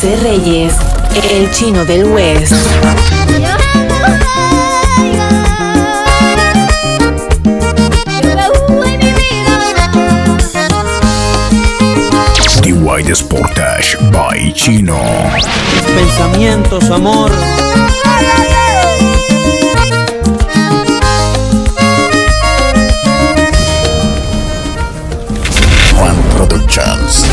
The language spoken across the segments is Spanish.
José Reyes, el chino del West. The White Sportage by Chino. Pensamientos, amor. Juan Productions.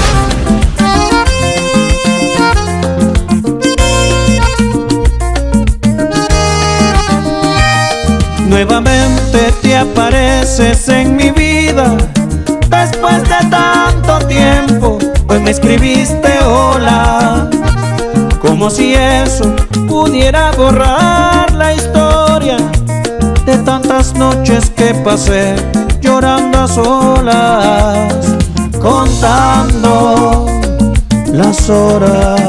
Nuevamente te apareces en mi vida. Después de tanto tiempo, pues me escribiste hola. Como si eso pudiera borrar la historia de tantas noches que pasé llorando a solas, contando las horas.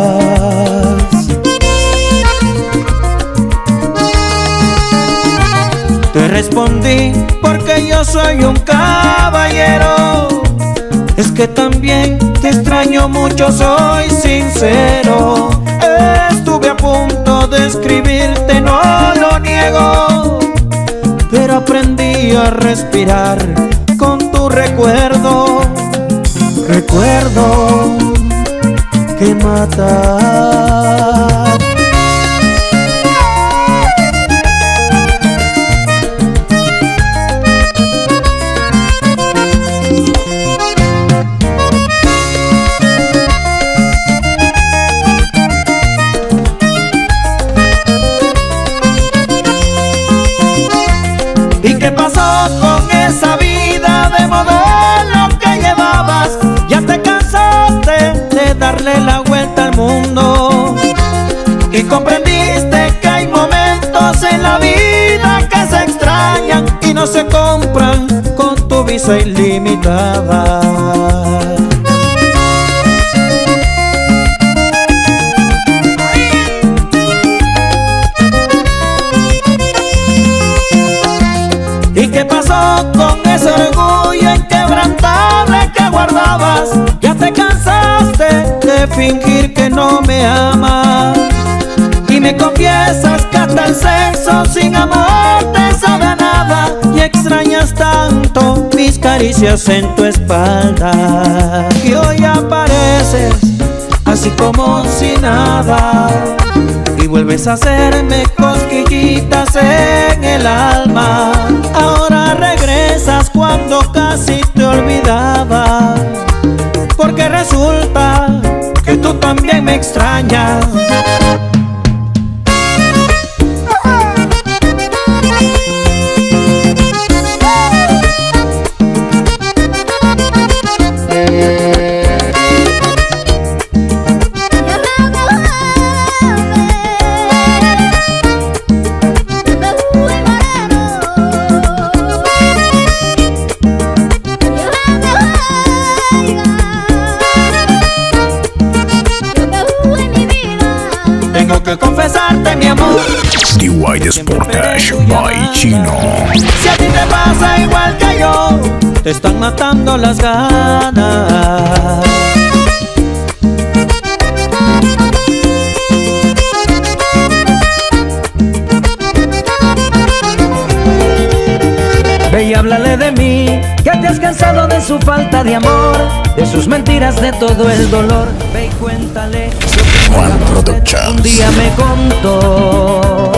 Te respondí porque yo soy un caballero. Es que también te extraño mucho, soy sincero. Estuve a punto de escribirte, no lo niego, pero aprendí a respirar con tu recuerdo. Recuerdo que mata. ¿Y qué pasó con esa vida de modelo que llevabas? Ya te cansaste de darle la vuelta al mundo y comprendiste que hay momentos en la vida que se extrañan y no se compran con tu visa ilimitada. ¿Y qué pasó con ese orgullo inquebrantable que guardabas? Ya te cansaste de fingir que no me amas y me confiesas que hasta el sexo sin amor te sabe a nada y extrañas tanto mis caricias en tu espalda. Y hoy apareces así como si nada y vuelves a hacerme cosquillitas en el alma. Ahora regresas cuando casi te olvidaba, porque resulta que tú también me extrañas. Tengo que confesarte, mi amor, The White Sportage by Chino. si a ti te pasa igual que yo, te están matando las ganas. Ve y háblale de mí, que te has cansado de su falta de amor, de sus mentiras, de todo el dolor. Ve y cuéntale lo que Juan Productions. un día me contó.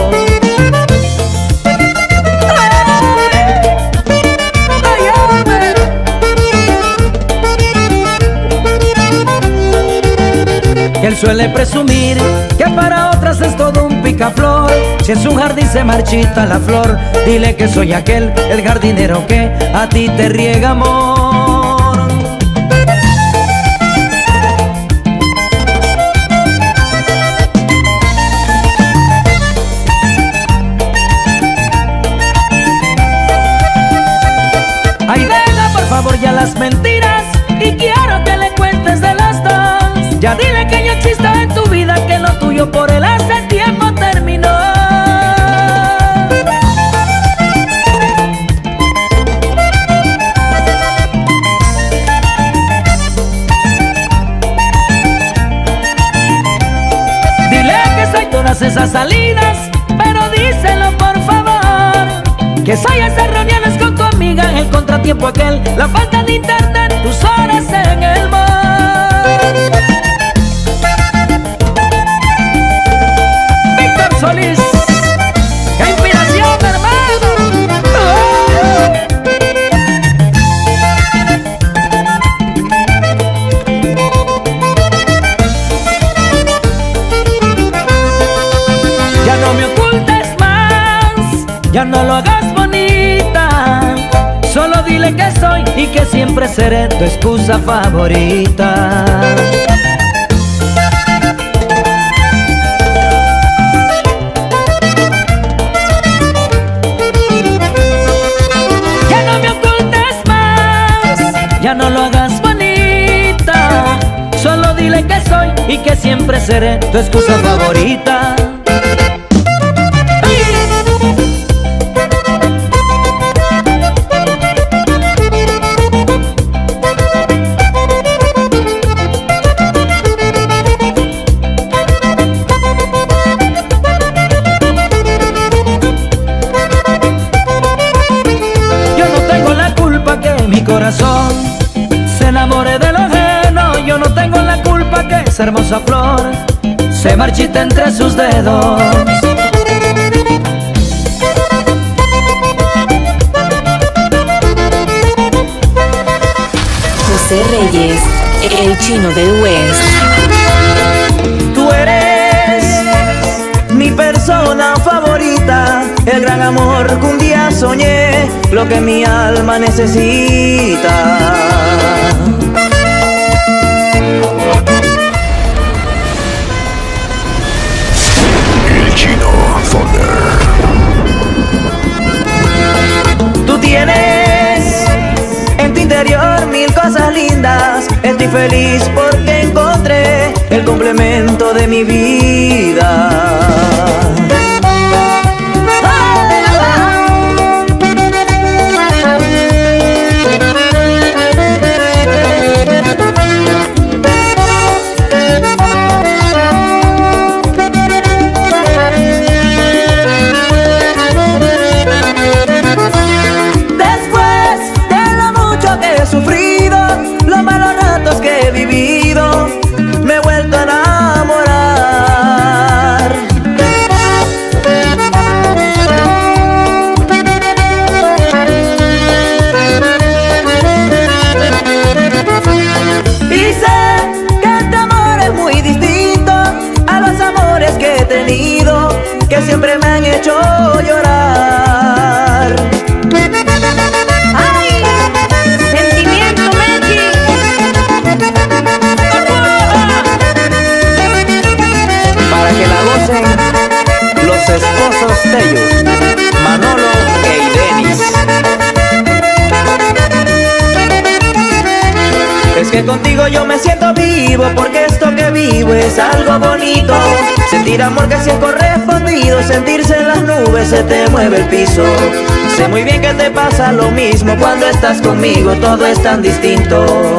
Él suele presumir que para otras es todo un picaflor. Si en su jardín se marchita la flor, dile que soy aquel, el jardinero que a ti te riega amor. Ay, deja por favor ya las mentiras y quiero que le cuentes de las dos. Ya dile que ya existe en tu vida, que lo tuyo por él hace tiempo terminó. todas esas salidas, pero díselo por favor, que soy esas reuniones con tu amiga, el contratiempo aquel, la falta de internet, tus horas en el mar. Víctor Solís, qué inspiración, hermano. Ya no me ocultes más, ya no lo hagas bonita, solo dile que soy y que siempre seré tu excusa favorita. Ya no me ocultes más, ya no lo hagas bonita, solo dile que soy y que siempre seré tu excusa favorita. Corazón se enamore de lo ajeno, yo no tengo la culpa que esa hermosa flor se marchita entre sus dedos. José Reyes, el chino del West. Tú eres mi persona favorita, el gran amor que un día soñé, lo que mi alma necesita. El Chino Thunder. Tú tienes en tu interior mil cosas lindas, estoy feliz porque encontré el complemento de mi vida. Que siempre me han hecho llorar. ¡Ay! ¡Sentimiento, Mechi! Para que la gocen los esposos Tello, Manolo e Irenis. Es que contigo yo me siento vivo, porque esto que vivo es algo bonito. Sentir amor que sí es correspondido, sentirse en las nubes, se te mueve el piso. Sé muy bien que te pasa lo mismo cuando estás conmigo, todo es tan distinto.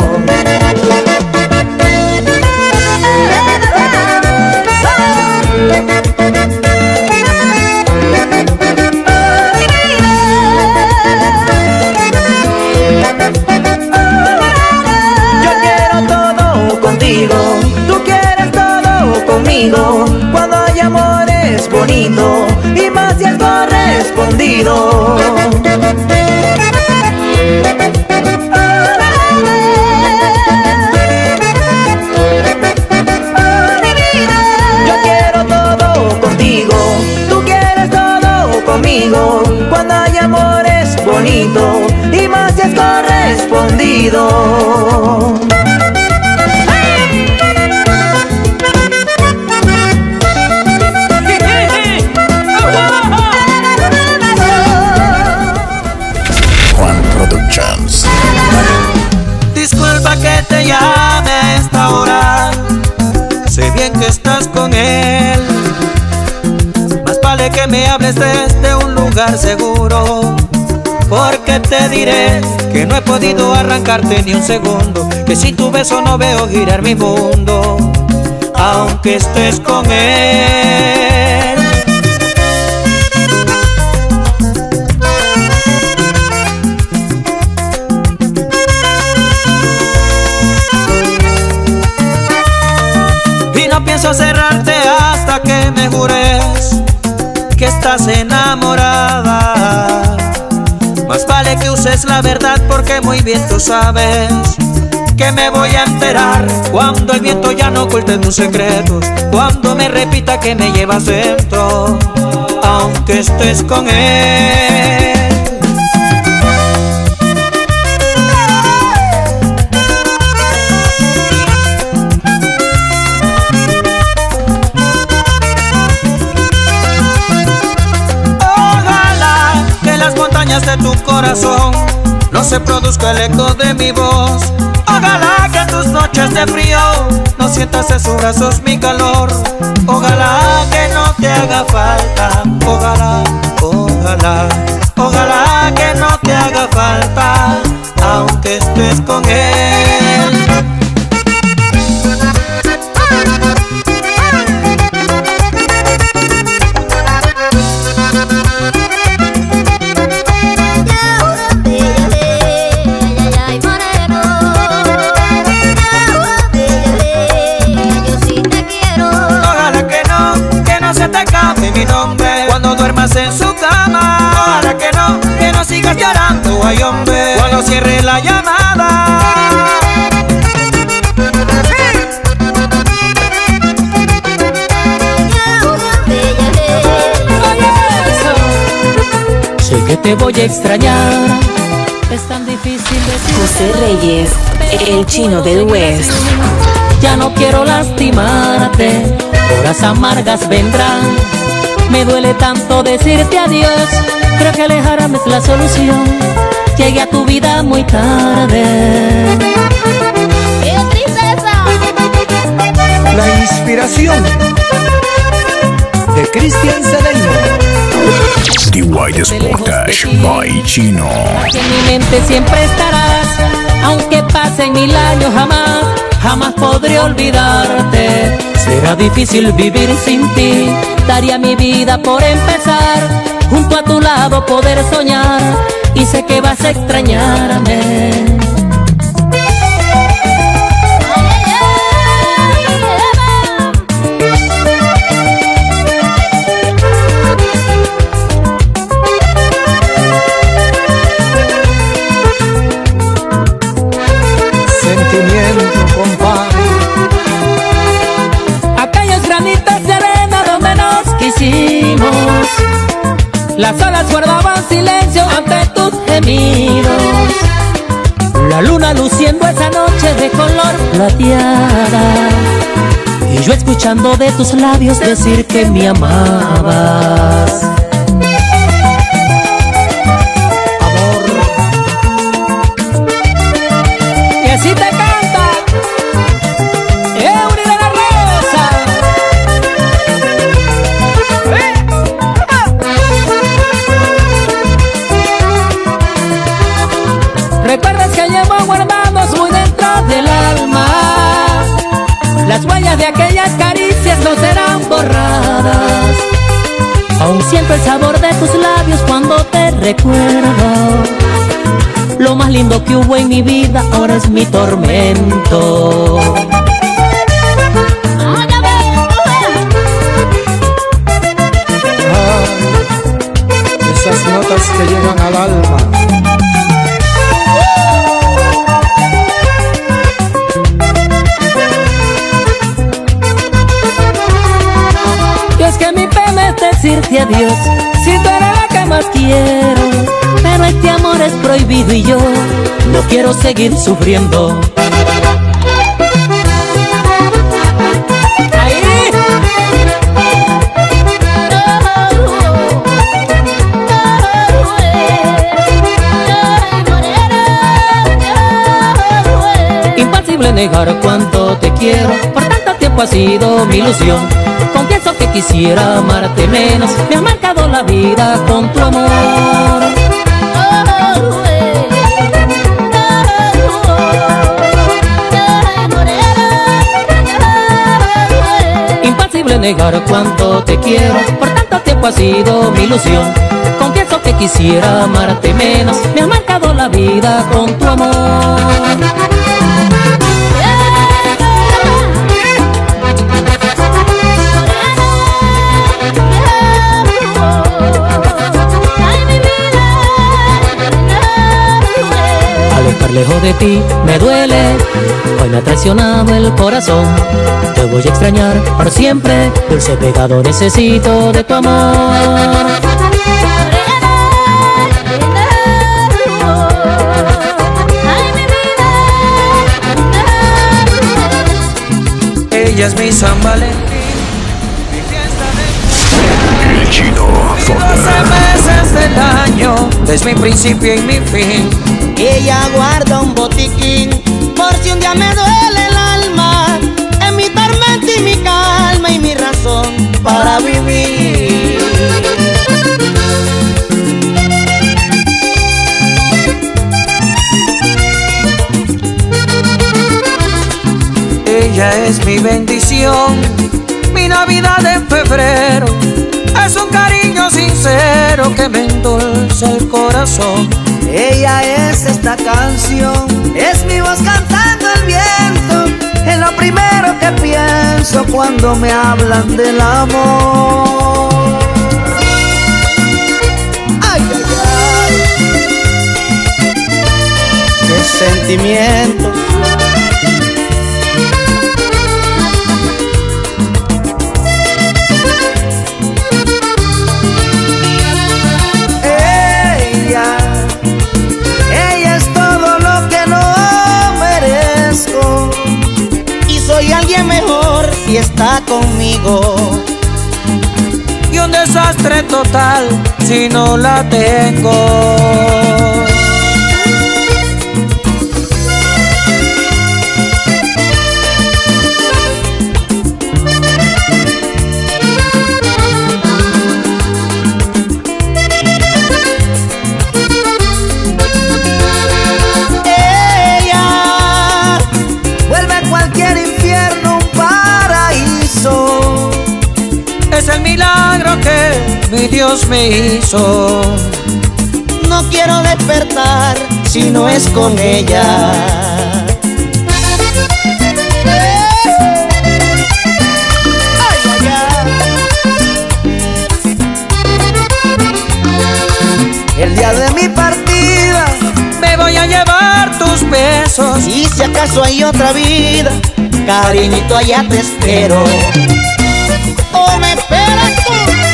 Yo quiero todo contigo, tú quieres todo conmigo. Cuando hay amor es bonito, y más si es correspondido. Yo quiero todo contigo, tú quieres todo conmigo. Cuando hay amor es bonito, y más si es correspondido. Disculpa que te llame a esta hora, sé bien que estás con él. Más vale que me hables desde un lugar seguro, porque te diré que no he podido arrancarte ni un segundo, que sin tu beso no veo girar mi mundo, aunque estés con él. pienso cerrarte hasta que me jures que estás enamorada. Más vale que uses la verdad porque muy bien tú sabes que me voy a enterar cuando el viento ya no oculte tus secretos, cuando me repita que me llevas dentro, aunque estés con él. Ojalá que en las montañas de tu corazón no se produzca el eco de mi voz. Ojalá que en tus noches de frío no sientas en sus brazos mi calor. Ojalá que no te haga falta. Ojalá, ojalá, ojalá que no te haga falta, aunque estés con él. Mi nombre cuando duermas en su cama. Ojalá que no sigas llorando, ay hombre, cuando cierre la llamada. Sé que te voy a extrañar, es tan difícil decir. José Reyes, el chino del West. Ya no quiero lastimarte, horas amargas vendrán. Me duele tanto decirte adiós, creo que alejarme es la solución. Llegué a tu vida muy tarde. ¡Qué tristeza! La inspiración de Cristian Cedeño. DY Sportage by Chino. En mi mente siempre estarás, aunque pasen 1000 años jamás podré olvidarte. Será difícil vivir sin ti, daría mi vida por empezar, junto a tu lado poder soñar, y sé que vas a extrañarme. Sentimiento, compadre. Aquellos granitos de arena donde nos quisimos, las olas guardaban silencio ante tus gemidos. La luna luciendo esa noche de color plateada, y yo escuchando de tus labios decir que me amabas. Y así te canta Eury de la Rosa. Recuerdas que llevo guardados muy dentro del alma, las huellas de aquellas caricias no serán borradas. Aún siento el sabor de tus labios cuando te recuerdo. Lo más lindo que hubo en mi vida ahora es mi tormento. Esas notas que llegan al alma. Y es que mi pena es decirte adiós, si tú eres la que más quiero, pero este amor es prohibido y yo no quiero seguir sufriendo. Ahí. Imposible negar cuánto te quiero, por tanto tiempo ha sido mi ilusión. Confieso que quisiera amarte menos, me has marcado la vida con tu amor. Imposible negar cuánto te quiero, por tanto tiempo ha sido mi ilusión. Confieso que quisiera amarte menos, me has marcado la vida con tu amor. lejos de ti me duele. Hoy me ha traicionado el corazón. Te voy a extrañar por siempre. Dulce pegado, necesito de tu amor. Ella es mi San Valentín, mi fiesta de El Chino. 12 meses del año, es mi principio y mi fin. Ella guarda un botiquín por si un día me duele el alma. Es mi tormenta y mi calma y mi razón para vivir. Ella es mi bendición, mi Navidad en febrero. Es un cariño sincero que me endulza el corazón. Ella es esta canción, es mi voz cantando el viento. Es lo primero que pienso cuando me hablan del amor. Ay, ay, ay. Qué sentimiento. Ella es todo lo que no merezco y soy alguien mejor si está conmigo. Y un desastre total si no la tengo. Es el milagro que mi Dios me hizo. No quiero despertar si no es con ella. Ay, ay, ay. El día de mi partida me voy a llevar tus besos. Y si acaso hay otra vida, cariñito, allá te espero. ¿O me esperas tú?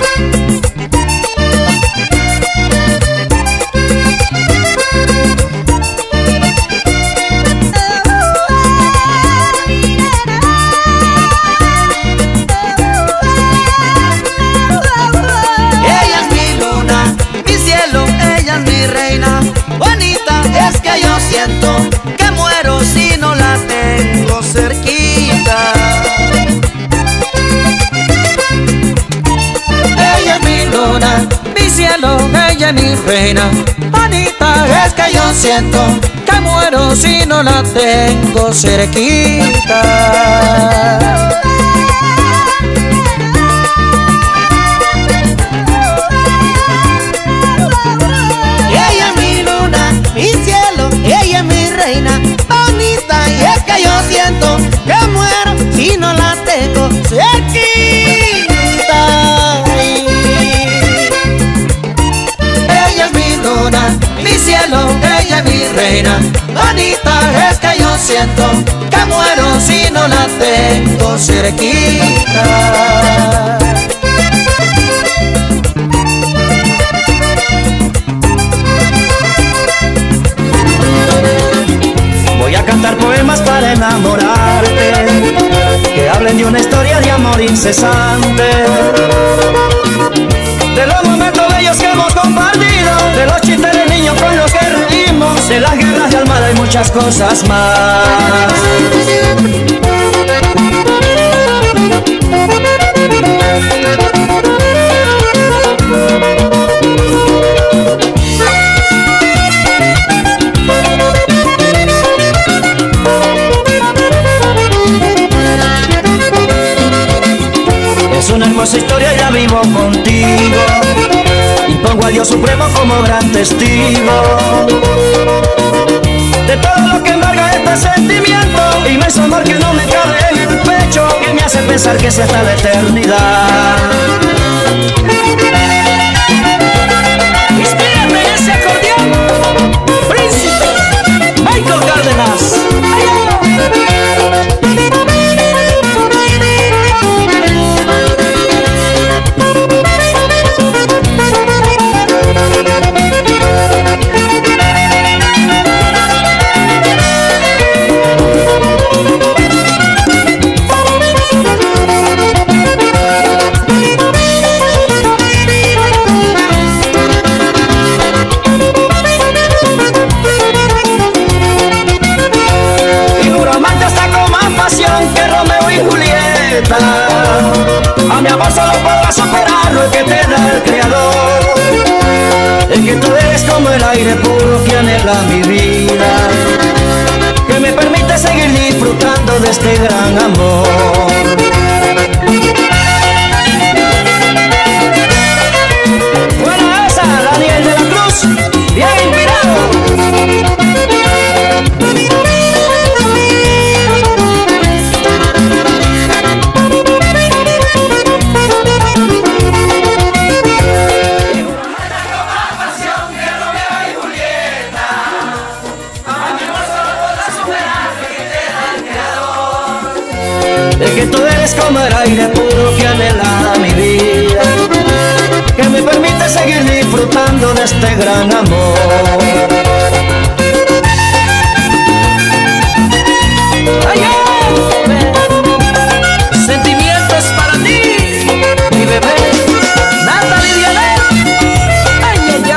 Ella es mi luna, mi cielo, ella es mi reina. Bonita es que yo siento que muero si no la tengo cerquita. Mi cielo, ella es mi reina. Bonita es que yo siento que muero si no la tengo cerquita. Ella es mi luna, mi cielo, ella es mi reina. Bonita y es que yo siento que muero si no la tengo cerquita. Mi cielo, ella es mi reina. Bonita es que yo siento que muero si no la tengo cerquita. Voy a cantar poemas para enamorarte, que hablen de una historia de amor incesante, de los momentos bellos que hemos compartido, de los chistes de niños con los que reímos, de las guerras de Almada y muchas cosas más. Es una hermosa historia, ya vivo contigo y pongo a Dios Supremo como gran testigo de todo lo que embarga este sentimiento, inmenso amor que no me cabe en el pecho, que me hace pensar que sea hasta la eternidad. Inspírame ese acordeón, príncipe Michael. amor solo podrá superar lo que te da el Creador. Es que tú eres como el aire puro que anhela mi vida, que me permite seguir disfrutando de este gran amor. Buena esa, Daniel de la Cruz, bien inspirado. Es que tú eres como el aire puro que anhela mi vida, que me permite seguir disfrutando de este gran amor. ¡Ay, sentimientos para ti, mi bebé, Natalie Vialet! ¡Ay, ay,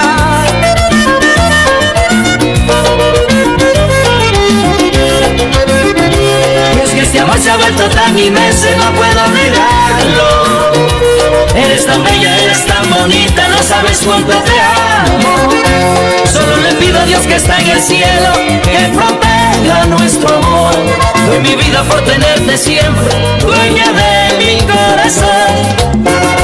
ay! Y es que este amor se ha vuelto tan inmenso y no puedo negarlo. Eres tan bella, eres tan bonita, no sabes cuánto te amo. Solo le pido a Dios que está en el cielo que proteja nuestro amor. Doy mi vida por tenerte siempre, dueña de mi corazón.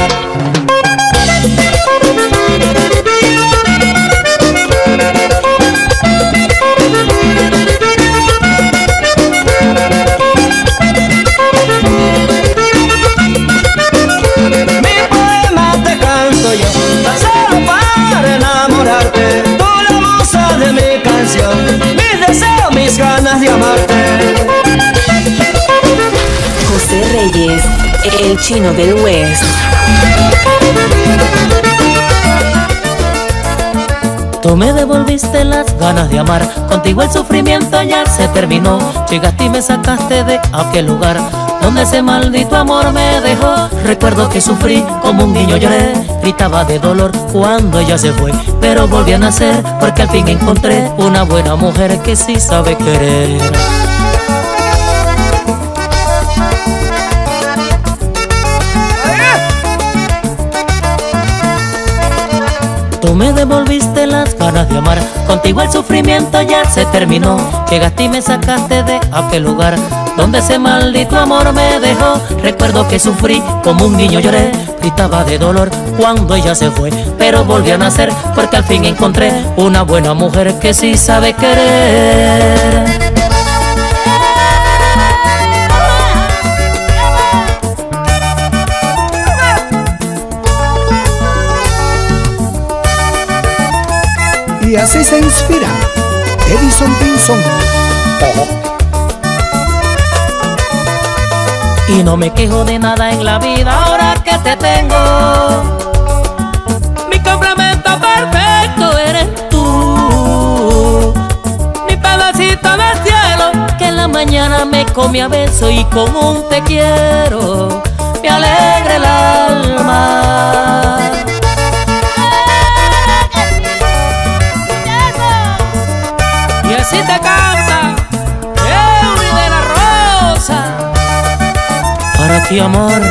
Mis deseos, mis ganas de amarte. José Reyes, el chino del West. Tú me devolviste las ganas de amar, contigo el sufrimiento ya se terminó. Llegaste y me sacaste de aquel lugar donde ese maldito amor me dejó. Recuerdo que sufrí como un niño, lloré, gritaba de dolor cuando ella se fue, pero volví a nacer porque al fin encontré una buena mujer que sí sabe querer. Tú me devolviste las ganas de amar, contigo el sufrimiento ya se terminó. Llegaste y me sacaste de aquel lugar donde ese maldito amor me dejó. Recuerdo que sufrí como un niño, lloré, gritaba de dolor cuando ella se fue, pero volví a nacer porque al fin encontré una buena mujer que sí sabe querer. Y así se inspira Edison Pinzón. Y no me quejo de nada en la vida ahora que te tengo. Mi complemento perfecto eres tú, mi pedacito del cielo que en la mañana me come a beso y con un te quiero me alegra el alma. Y así te canta Eury de la Rosa, para ti, amor.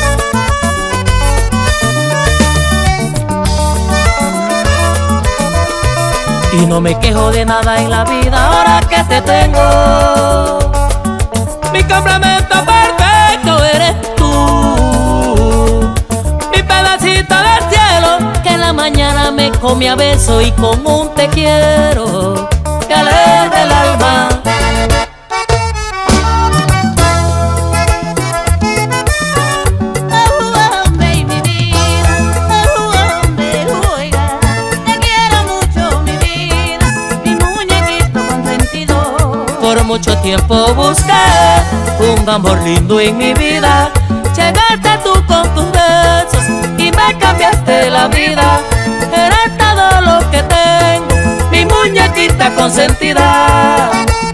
Y no me quejo de nada en la vida ahora que te tengo. Mi complemento perfecto eres tú, mi pedacito del cielo que en la mañana me come a beso y con un te quiero te alegra el alma. Por mucho tiempo busqué un amor lindo en mi vida. Llegaste tú con tus besos y me cambiaste la vida. Eres todo lo que tengo, mi muñequita consentida.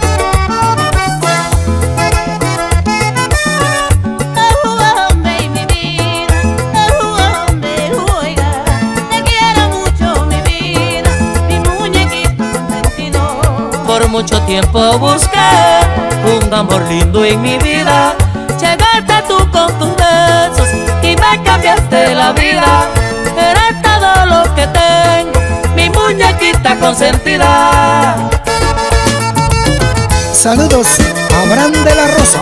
Por mucho tiempo busqué un amor lindo en mi vida. Llegaste tú con tus besos y me cambiaste la vida. Eres todo lo que tengo, mi muñequita consentida. Saludos a Abraham de la Rosa.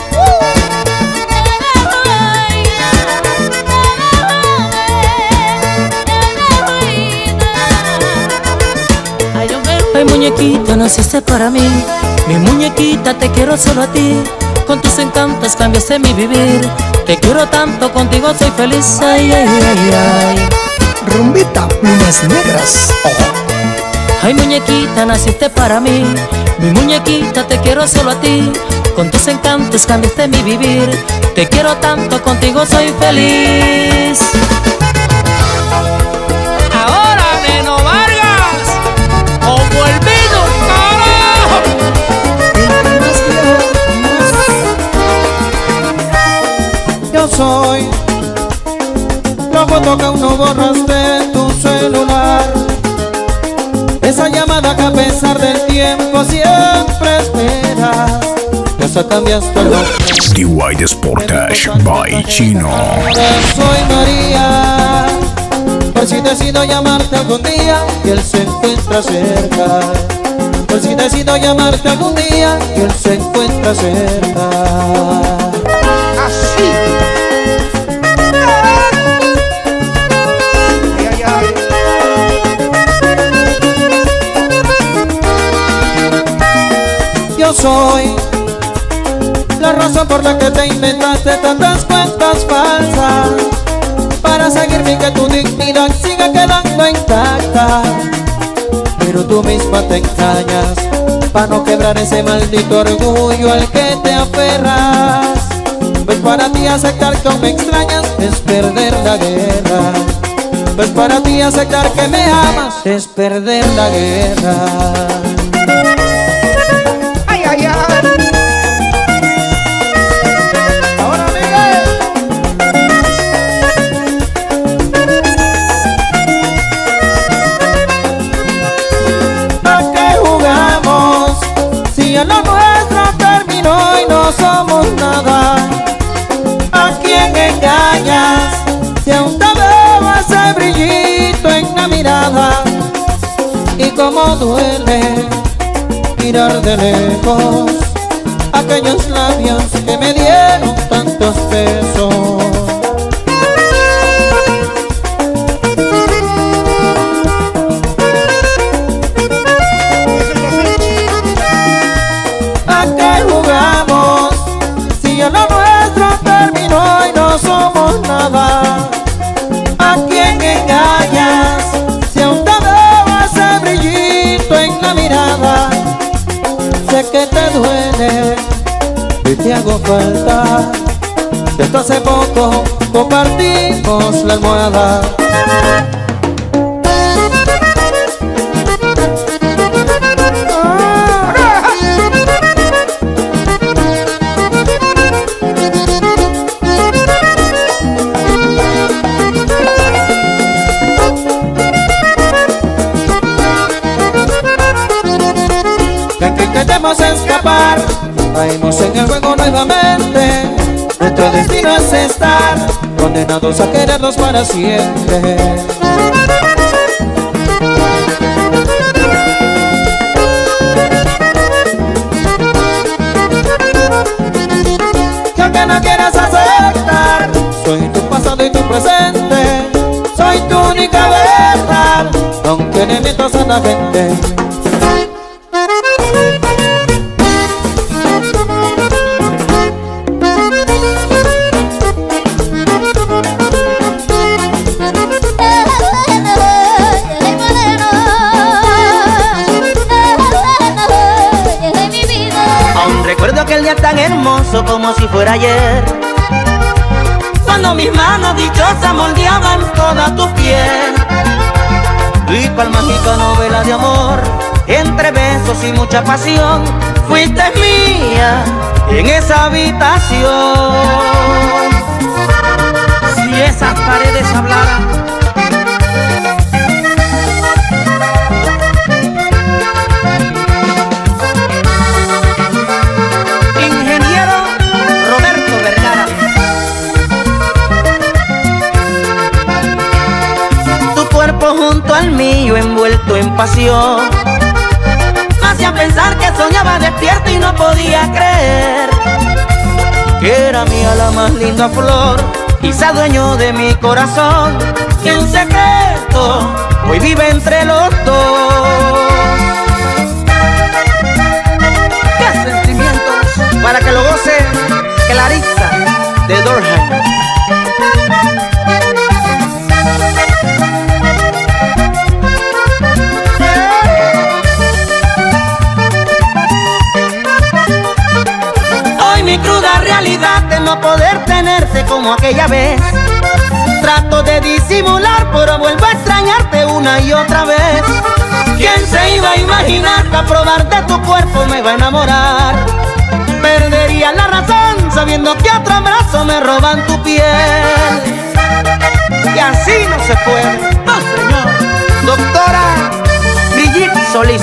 Ay, muñequita, naciste para mí. Mi muñequita, te quiero solo a ti. Con tus encantos cambiaste mi vivir. Te quiero tanto, contigo soy feliz. Ay, ay, ay, ay. Rumbita, plumas negras. Ay, muñequita, naciste para mí. Mi muñequita, te quiero solo a ti. Con tus encantos cambiaste mi vivir. Te quiero tanto, contigo soy feliz. Ahora Neno Vargas, como el vino, carajo. Yo soy la foto que aún no borras de tu celular, esa llamada que a pesar del tiempo siempre esperas. Esa cambiaste el nombre. DY Sportage by Chino. Soy María, por si decido llamarte algún día y él se encuentra cerca. Por si decido llamarte algún día y él se encuentra cerca. Así. Yo soy la razón por la que te inventaste tantas cuentas falsas, para seguir sin que tu dignidad siga quedando intacta. Pero tú misma te engañas para no quebrar ese maldito orgullo al que te aferras. Pues para ti aceptar que aún me extrañas es perder la guerra. Pues para ti aceptar que me amas es perder la guerra. Ay, ay, ay. Ahora Miguel. ¿A qué jugamos si ya lo nuestro terminó y no somos nada? ¿A quién engañas si aún te veo ese brillito en la mirada? Y cómo duele mirar de lejos aquellos labios que me dieron tantos besos. ¿A qué jugamos si ya lo nuestro terminó y no somos nada? ¿A quién engañas si aún te veo ese brillito en la mirada? Sé que te duele y te hago falta. Desde hace poco compartimos la almohada. Que intentemos escapar, caímos en el juego nuevamente. Nuestro destino es estar condenados a querernos para siempre. Que aunque no quieras aceptar, soy tu pasado y tu presente. Soy tu única verdad, aunque le mientas a la gente. Recuerdo aquel día tan hermoso como si fuera ayer, cuando mis manos dichosas moldeaban toda tu piel. Y cual mágica novela de amor, entre besos y mucha pasión, fuiste mía en esa habitación. Si esas paredes hablaran, pasión. Me hacían pensar que soñaba despierto y no podía creer que era mía la más linda flor, quizá dueño de mi corazón, que en secreto hoy vive entre los dos. ¡Qué sentimientos! Para que lo goce Clarissa de Dorheim. Hoy mi cruda realidad de no poder tenerte como aquella vez. Trato de disimular, pero vuelvo a extrañarte una y otra vez. ¿Quién se iba a imaginar que a probar de tu cuerpo me va a enamorar? Perdería la razón sabiendo que otro abrazo me roban tu piel. Y así no se puede. ¡No, señor! Doctora Brigitte Solís.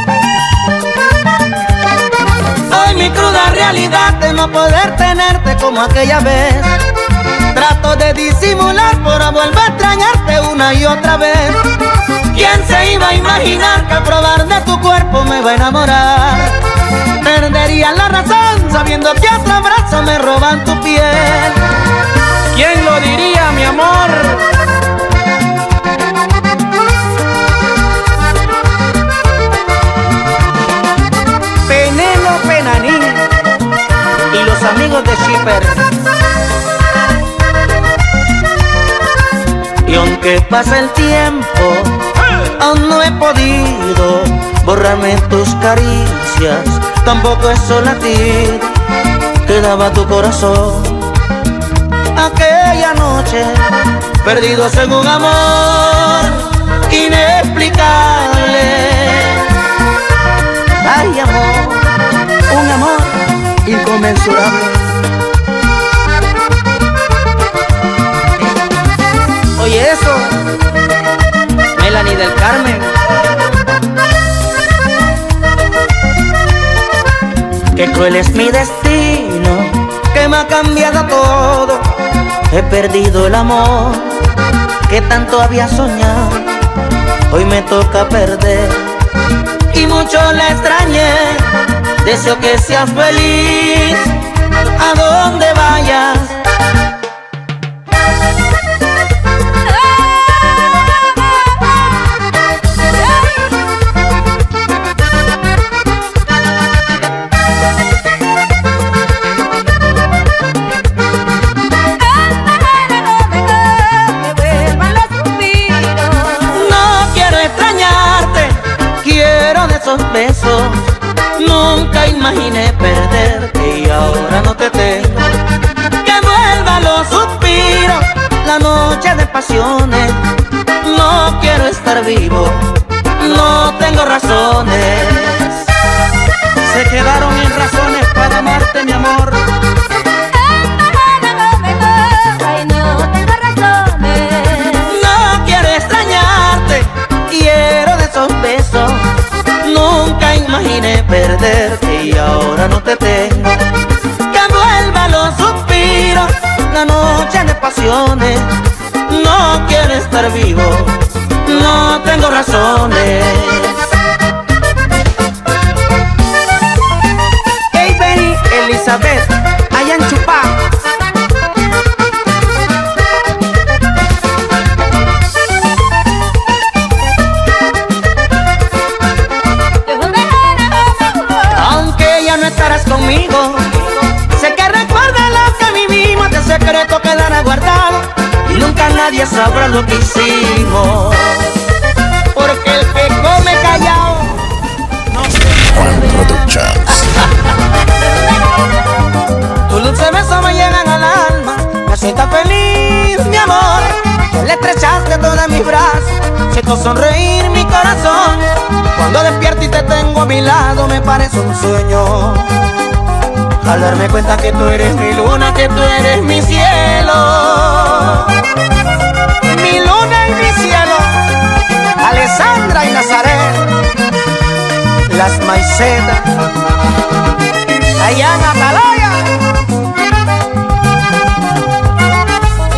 Hoy mi cruda realidad de no poder tenerte como aquella vez. Trato de disimular, pero vuelvo a extrañarte una y otra vez. ¿Quién se iba a imaginar que a probar de tu cuerpo me va a enamorar? Perdería la razón sabiendo que otro abrazo me roban tu piel. ¿Quién lo diría, mi amor? Penélope Naní y los amigos de Shipper. Y aunque pasa el tiempo, aún no he podido borrarme tus caricias, tampoco eso latir que daba tu corazón. Aquella noche, perdidos en un amor inexplicable. Ay, amor, un amor inconmensurable. Oye eso, Melanie del Carmen. Qué cruel es mi destino, que me ha cambiado todo. He perdido el amor que tanto había soñado. Hoy me toca perder y mucho la extrañé. Deseo que seas feliz a donde vayas. Besos, nunca imaginé perderte y ahora no te tengo. Que vuelvan los suspiros, la noche de pasiones. No quiero estar vivo, no tengo razones. Se quedaron mis razones para amarte, mi amor. Ay, no tengo razones. No quiero extrañarte, quiero de esos besos. Nunca imaginé perderte y ahora no te tengo. Que vuelvan los suspiros, la noche de pasiones. No quiero estar vivo, no tengo razones. Hey, Benny, Elizabeth, allá en Chupá. Conmigo, sé que recuerda lo que vivimos, este secreto quedará guardado y nunca nadie sabrá lo que hicimos, porque el que come callado no se tus dulces besos me llegan al alma, me siento feliz, mi amor, le estrechaste todos mis brazos, siento sonreír mi corazón, cuando despierto y te tengo a mi lado me parece un sueño. Al darme cuenta que tú eres mi luna, que tú eres mi cielo. Mi luna y mi cielo. Alessandra y Nazaret. Las maicetas. Allá en Atalaya.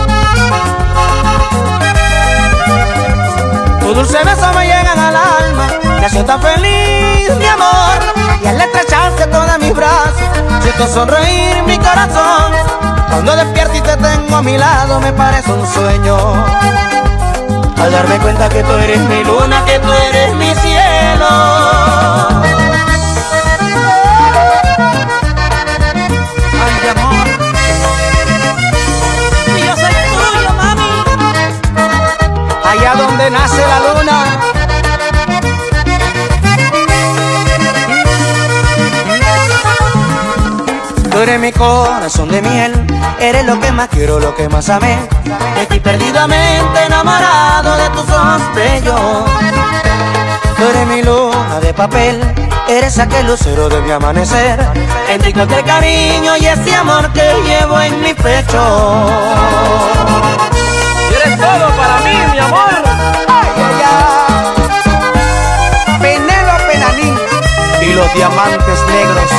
Tu dulce beso me llegan al alma. Me siento feliz, mi amor, y al estrecharte todos mis brazos siento sonreír mi corazón. Cuando despierto y te tengo a mi lado me parece un sueño, al darme cuenta que tú eres mi luna, que tú eres mi cielo. Ay, amor, y yo soy tuyo, mami. Allá donde nace la luna, tú eres mi corazón de miel, eres lo que más quiero, lo que más amé. Estoy perdidamente enamorado de tus ojos bellos. Tú eres mi luna de papel, eres aquel lucero de mi amanecer. En cualquier cariño y ese amor que llevo en mi pecho. Y eres todo para mí, mi amor. Ay, ay, ay. Penélope Nanín y los diamantes negros.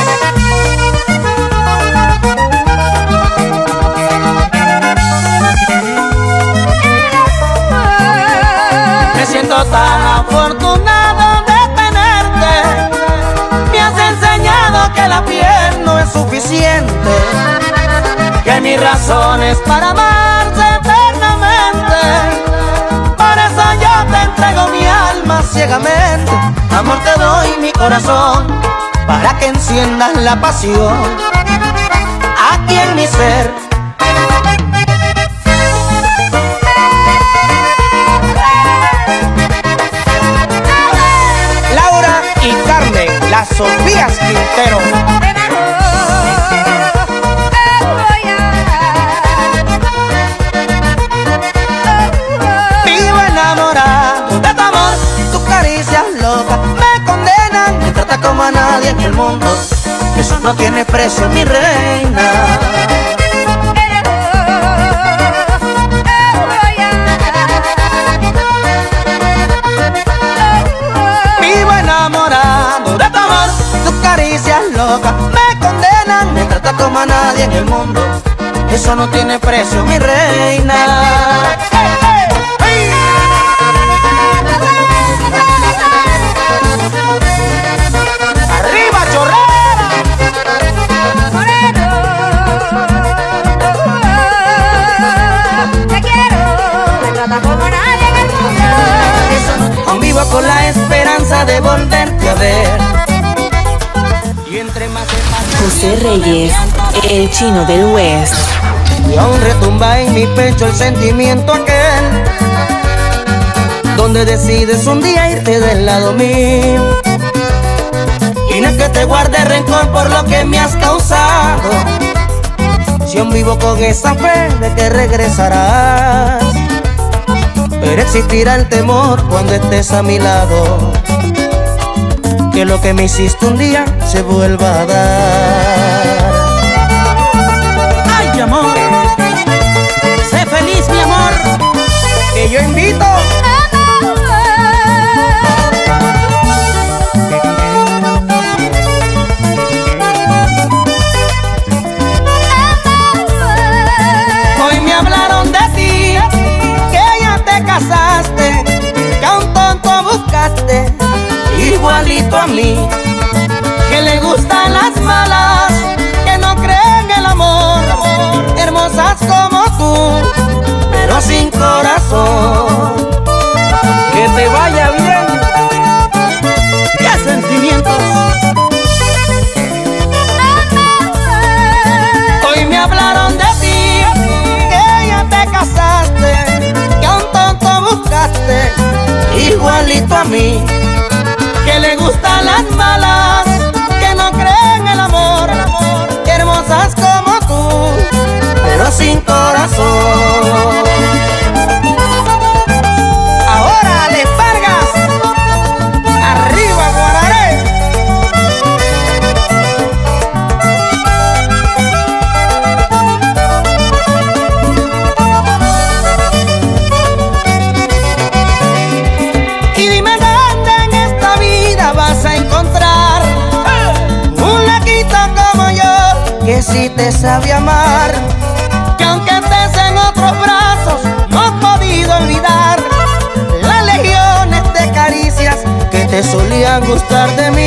Me siento tan afortunado de tenerte. Me has enseñado que la piel no es suficiente, que mis razones para amarte eternamente. Por eso yo te entrego mi alma ciegamente. Amor, te doy mi corazón para que enciendas la pasión aquí en mi ser. Y Carmen, las Sofías Quintero. Vivo enamorado de tu amor, tus caricias locas me condenan. Me trata como a nadie en el mundo, eso no tiene precio, mi reina. Enamorado de tu amor, tus caricias locas me condenan. Me trata como a nadie en el mundo, eso no tiene precio, mi reina. ¡Hey, hey, hey! ¡Arriba, chorrera! Moreno, te quiero, me trata como nadie en el mundo. Aún vivo con la esperanza de volverte a ver. Y entre más se pasa José Reyes, el chino del West. y aún retumba en mi pecho el sentimiento aquel, donde decides un día irte del lado mío. Y no es que te guarde rencor por lo que me has causado, si aún vivo con esa fe de que regresarás. Pero existirá el temor cuando estés a mi lado, que lo que me hiciste un día se vuelva a dar. Ay, amor, sé feliz, mi amor, que yo invito. Hoy me hablaron de ti, que ya te casaste, que a un tonto buscaste igualito a mí, que le gustan las malas, que no creen en el amor, hermosas como tú, pero sin corazón. Que te vaya bien, qué sentimientos. Hoy me hablaron de ti, que ya te casaste, que a un tonto buscaste igualito a mí, que le gustan las malas, que no creen el amor, hermosas como tú, pero sin corazón. Ahora Les Vargas, arriba Guararé. Y dime dónde en esta vida vas a encontrar un laquito como yo, que sí te sabe amar, que aunque estés en otros brazos no has podido olvidar las legiones de caricias que te solían gustar de mí.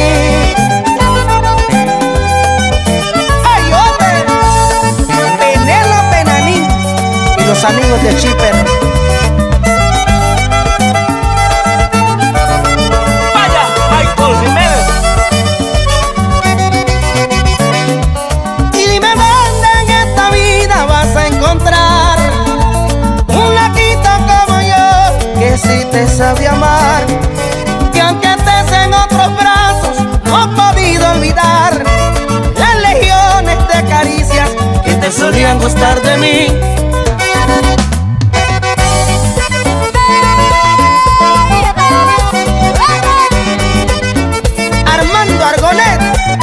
¡Ay, hombre! Penélope Nanín y los amigos de Chipper. ¡Vaya, Michael Jiménez! Y dime dónde en esta vida vas a encontrar un laquito como yo, que sí te sabe amar, que aunque estés en otros brazos no he podido olvidar las legiones de caricias que te solían gustar de mí. Armando Argonet.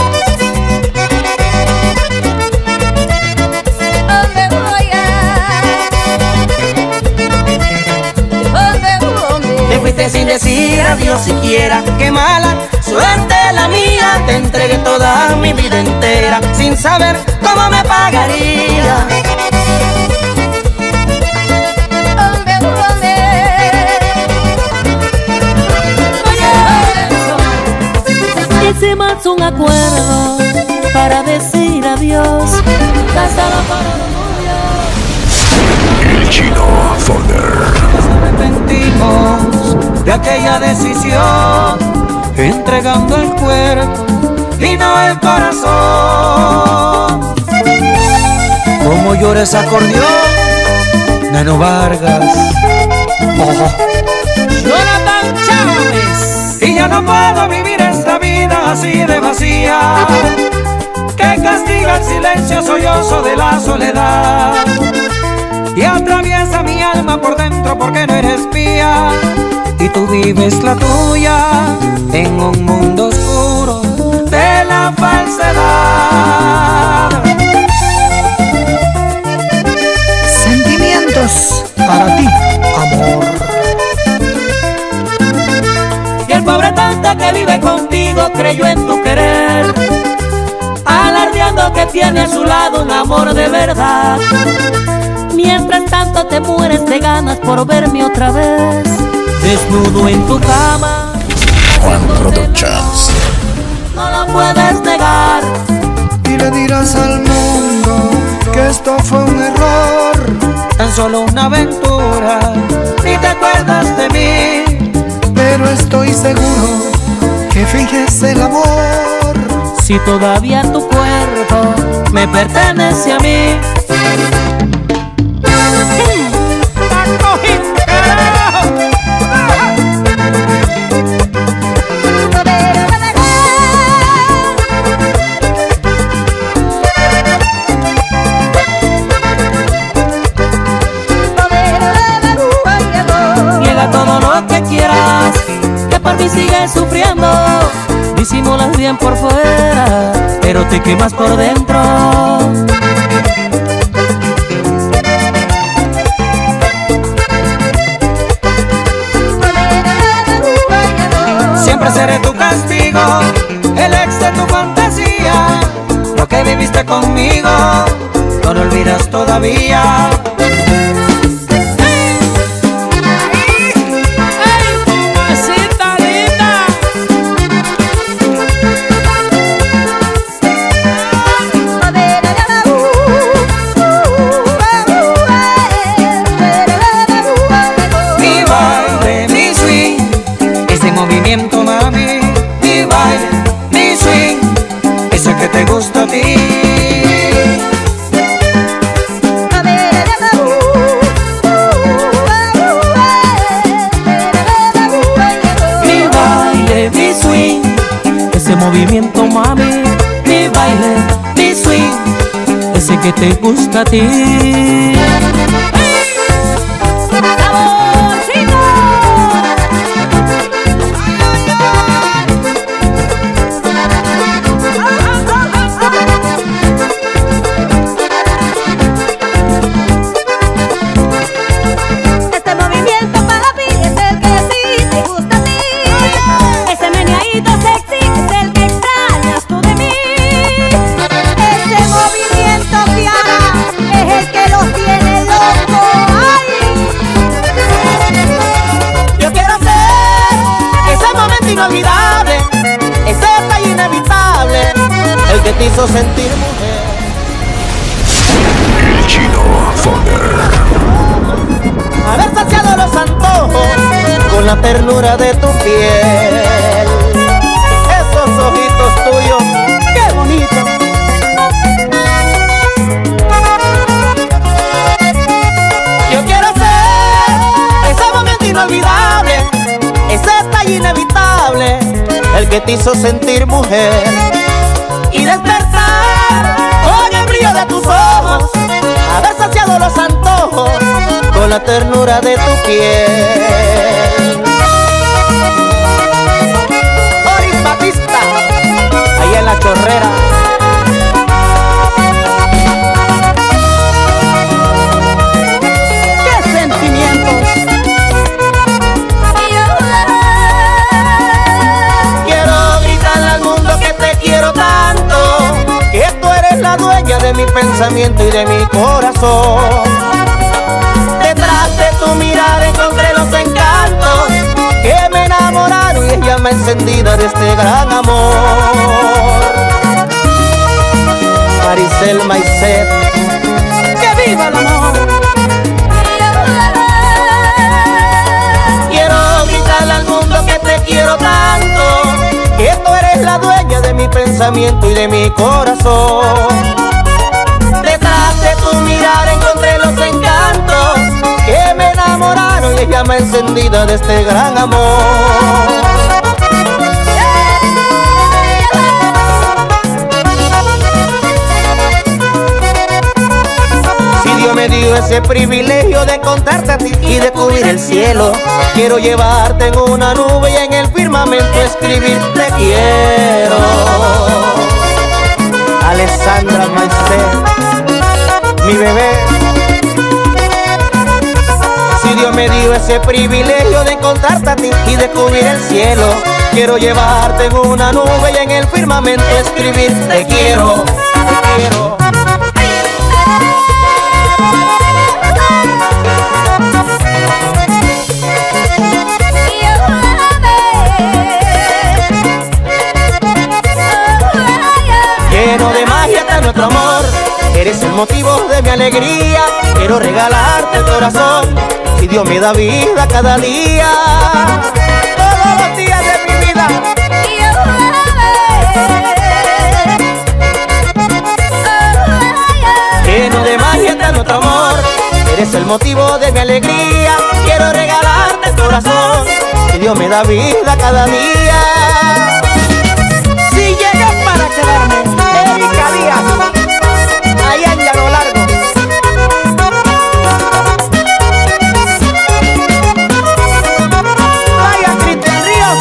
Te fuiste sin decir adiós siquiera, qué mala suerte la mía. Te entregué toda mi vida entera sin saber cómo me pagaría. Hicimos un acuerdo para decir adiós, casado por orgullo. El Chino Thunder. Nos arrepentimos de aquella decisión, entregando el cuerpo y no el corazón. Como llora ese acordeón, Nano Vargas. Jonathan Chávez. Y ya no puedo vivir esta vida así de vacía, que castiga el silencio sollozo de la soledad y atraviesa mi alma por dentro porque no eres mía y tú vives la tuya en un mundo oscuro de la falsedad. Sentimientos para ti, amor. Y el pobre tonto que vive contigo creyó en tu querer, alardeando que tiene a su lado un amor de verdad. Mientras tanto te mueres de ganas por verme otra vez, Desnudo en tu cama, Juan Productions. no lo puedes negar. Y le dirás al mundo que esto fue un error, Tan solo una aventura, ni te acuerdas de mí. pero estoy seguro que finges el amor. si todavía tu cuerpo Me pertenece a mí. niega todo lo que quieras, que por mí sigues sufriendo. Disimulas bien por fuera, pero te quemas por dentro. Siempre seré tu castigo, el ex de tu fantasía. Lo que viviste conmigo, no lo olvidas todavía. Mi baile, mi swing, ese movimiento, mami. Mi baile, mi swing, ese que te gusta a ti. Mi baile, mi swing, Ese movimiento, mami, mi baile, mi swing, ese que te gusta a ti. Este movimiento, papi, es el que sí te gusta a ti. Ese meneadito sexy es el que extrañas tú de mí. Ese movimiento, Fiara, es el que los tiene hizo sentir mujer. El Chino Thunder. Haber saciado los antojos con la ternura de tu piel. Esos ojitos tuyos, qué bonito. Yo quiero ser ese momento inolvidable, ese detalle inevitable, el que te hizo sentir mujer y despertar con el brillo de tus ojos, haber saciado los antojos con la ternura de tu piel. Boris Batista, allá en La Chorrera. ¡Qué sentimientos! Quiero gritarle al mundo que te quiero tanto, que tú eres la dueña de mi pensamiento y de mi corazón. Detrás de tu mirada encontré los encantos que me enamoraron y es llama encendida de este gran amor. Maricel Maicet, ¡que viva el amor! Quiero gritarle al mundo que te quiero tanto, que tú eres la dueña de mi pensamiento y de mi corazón. Detrás de tu mirada encontré los encantos que me enamoraron y es llama encendida de este gran amor. Si Dios me dio ese privilegio de encontrarte a ti y de cubrir el cielo, quiero llevarte en una nube y en el firmamento escribir te quiero. Alessandra Maicet, mi bebé. Si Dios me dio ese privilegio de encontrarte a ti y de cubrir el cielo, quiero llevarte en una nube y en el firmamento escribir te quiero, te quiero. Lleno de magia está nuestro amor, eres el motivo de mi alegría. Quiero regalarte el corazón, si Dios me da vida cada día, todos los días de mi vida. Lleno de magia está nuestro amor, eres el motivo de mi alegría. Quiero regalarte el corazón, si Dios me da vida cada día. Si llegas para quedarme, Erika Díaz, allá en Llano Largo. Vaya Cristian Ríos.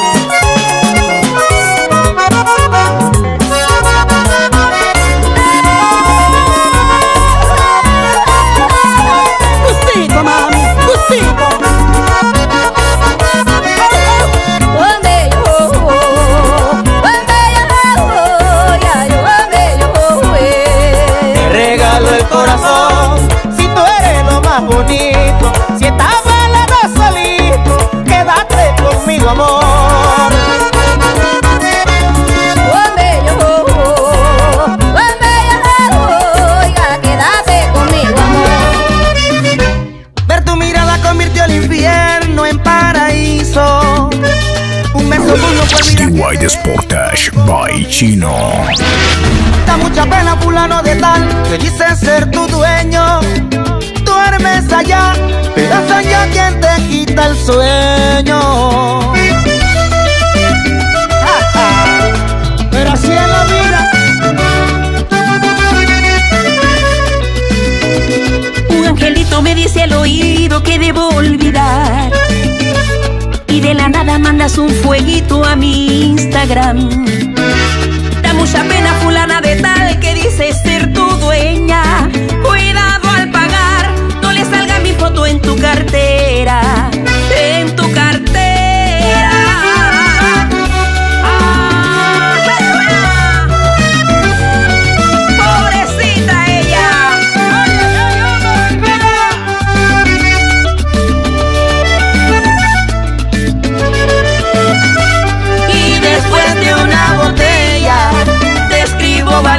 Gustito, mami, gustito. Si tú eres lo más bonito, si estás bailando solito, quédate conmigo, amor. Quédate conmigo, amor. Ver tu mirada convirtió el infierno en paraíso. Un beso tuyo fue vida. Steward Sportage by Chino. Da mucha pena fulano de tal que dice ser tu dueño. Duermes allá, pero soy yo quien te quita el sueño. Pero así es la vida. Un angelito me dice al oído que debo olvidar, y de la nada mandas un fueguito a mi Instagram. Da mucha pena fulana de tal que dice ser tu dueña. Cuidado al pagar, no le salga mi foto en tu cartera, en tu cartera. Pobrecita ella. Y después de una botella te escribo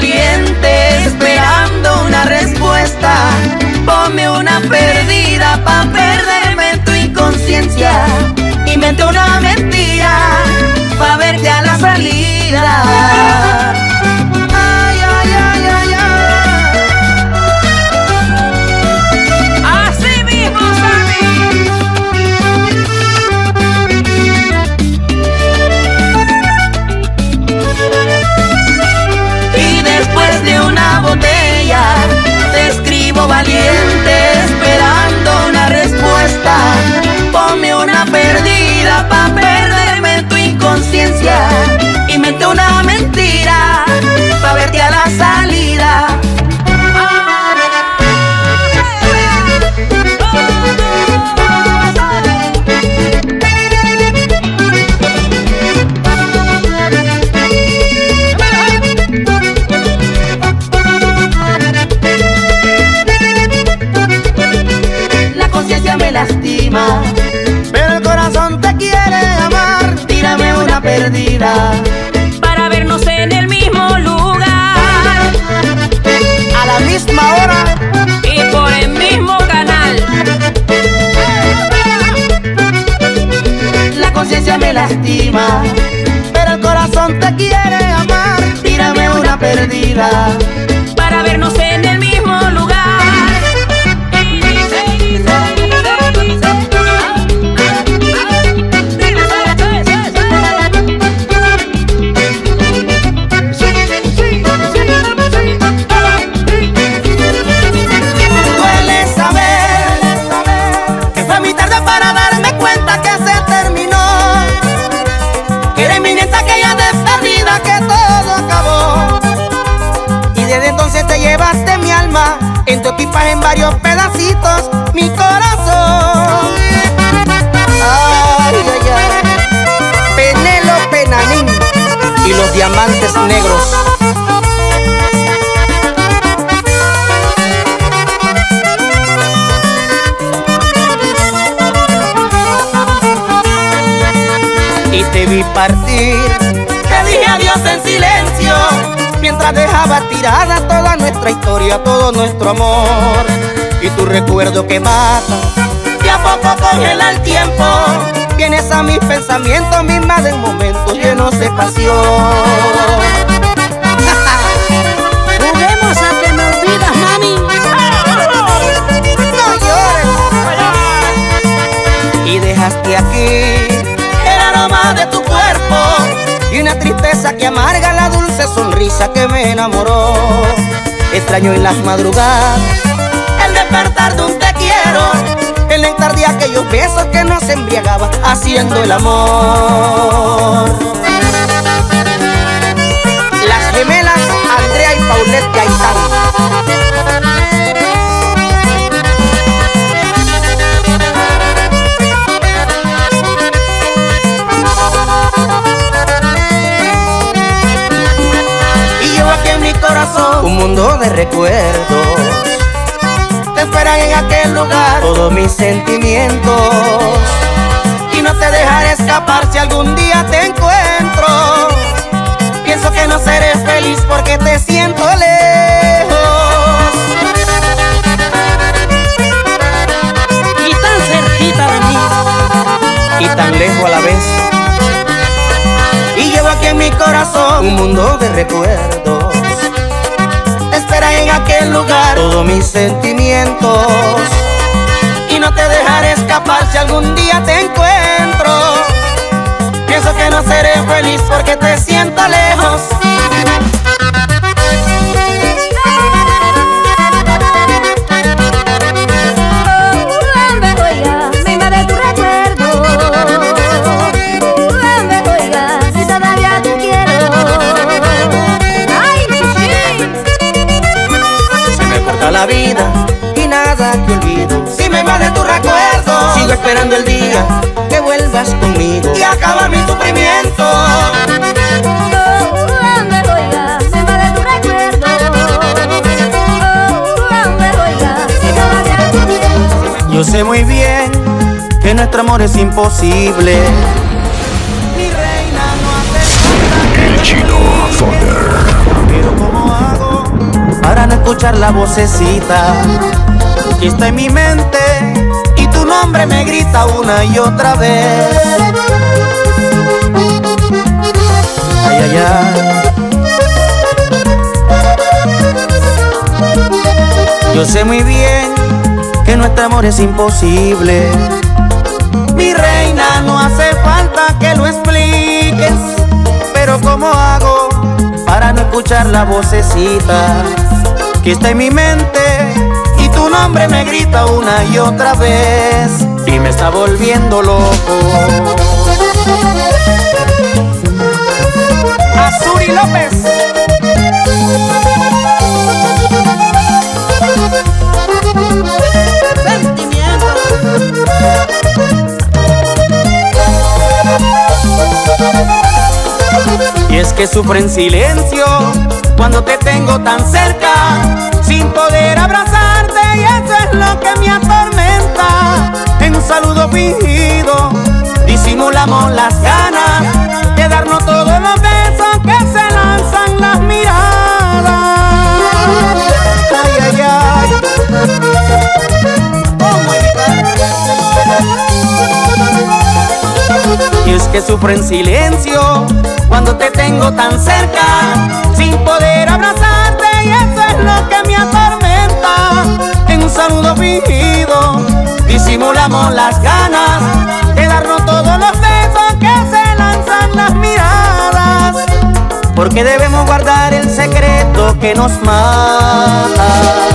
lastima, pero el corazón te quiere amar. Tírame una perdida para vernos en el mismo lugar, a la misma hora y por el mismo canal. La conciencia me lastima, pero el corazón te quiere amar. Tírame una perdida para vernos en el mismo lugar. Duele saber que fue muy tarde para darme cuenta que se terminó, que era inminente aquella despedida, que todo acabó. Y desde entonces te llevaste mi alma en tu equipaje en varios pedacitos, mi corazón. Ay, ay, ay. Penélope Nanín y los diamantes negros. Y te vi partir, te dije adiós en silencio, mientras dejaba tirada toda nuestra historia, todo nuestro amor. Y tu recuerdo que mata, de a poco congela el tiempo. Vienes a mis pensamientos, me invaden momentos llenos de pasión. Juguemos a que me olvidas, mami. No llores. Y dejaste aquí el aroma de tu cuerpo y una tristeza que amarga la dulce sonrisa que me enamoró. Extraño en las madrugadas el despertar de un te quiero, el néctar de aquellos besos que nos embriagaba haciendo el amor. Las gemelas Andrea y Paulette Gaitán. Un mundo de recuerdos te esperan en aquel lugar, todos mis sentimientos, y no te dejaré escapar si algún día te encuentro. Pienso que no seré feliz porque te siento lejos Y tan cerquita de mí, y tan lejos a la vez. Y llevo aquí en mi corazón un mundo de recuerdos, en aquel lugar todos mis sentimientos, y no te dejaré escapar si algún día te encuentro. Pienso que no seré feliz porque te siento lejos. Oiga, me invade tu recuerdo. Oiga, si todavía te quiero. Ay, Corta la vida y nada que olvido. Si me invade tu recuerdo, sigo esperando el día que vuelvas conmigo y acabar mi sufrimiento. oiga, me invade tu recuerdo. Oiga, si todavía te quiero. Yo sé muy bien que nuestro amor es imposible. Mi reina no hace El Chino Thunder. Pero ¿cómo hago para no escuchar la vocecita que está en mi mente y tu nombre me grita una y otra vez? Ay, ay, ay. Yo sé muy bien que nuestro amor es imposible. Mi reina, no hace falta que lo expliques, pero ¿cómo hago para no escuchar la vocecita que está en mi mente y tu nombre me grita una y otra vez y me está volviendo loco? Azuri López. Y es que sufro en silencio cuando te tengo tan cerca, sin poder abrazarte, y eso es lo que me atormenta. En un saludo fingido, disimulamos las ganas de darnos todos los besos que se lanzan las miradas. Ay, ay, ay. Y es que sufro en silencio cuando te tengo tan cerca, sin poder abrazarte, y eso es lo que me atormenta. En un saludo fingido disimulamos las ganas de darnos todos los besos que se lanzan las miradas, porque debemos guardar el secreto que nos mata.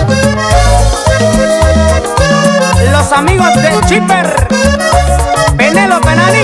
Los amigos de Chipper, Penélope Nani.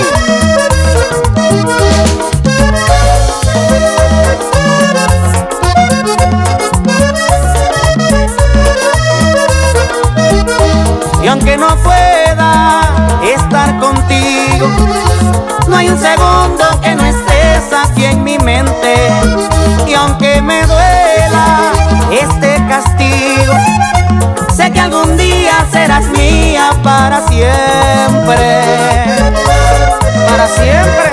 Y aunque no pueda estar contigo, no hay un segundo que no estés aquí en mi mente. Y aunque me duela este castigo, sé que algún día serás mía para siempre. Para siempre.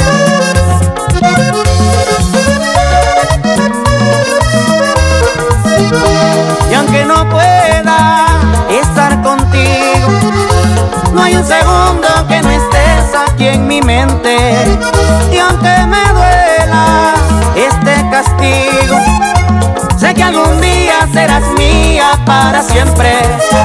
Y aunque no pueda estar contigo, no hay un segundo que no estés aquí en mi mente. Y aunque me duela este castigo, sé que algún día serás mía para siempre.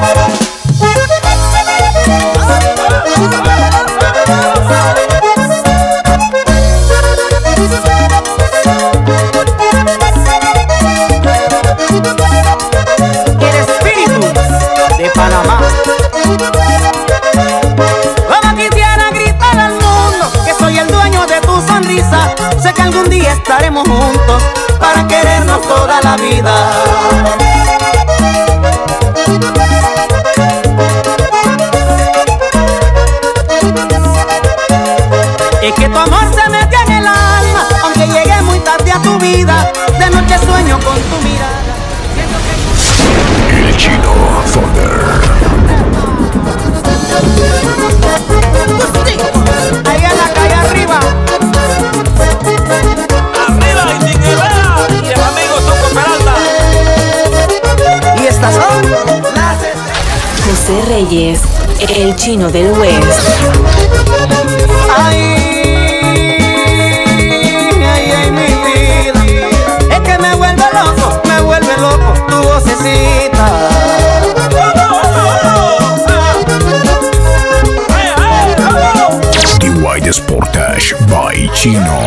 El espíritu de Panamá. Como quisiera gritar al mundo que soy el dueño de tu sonrisa. Sé que algún día estaremos juntos para querernos toda la vida. Es que tu amor se metió en el alma, aunque llegué muy tarde a tu vida. De noche sueño con tu mirada. El Chino Thunder. Ahí en la calle arriba. Arriba y sin idea. Y el amigo Tuco Peralta. Y estas son las José Reyes, el Chino del West. ay, ay, ay, mi vida. Es que me vuelve loco tu vocecita. The White Sportage by Chino.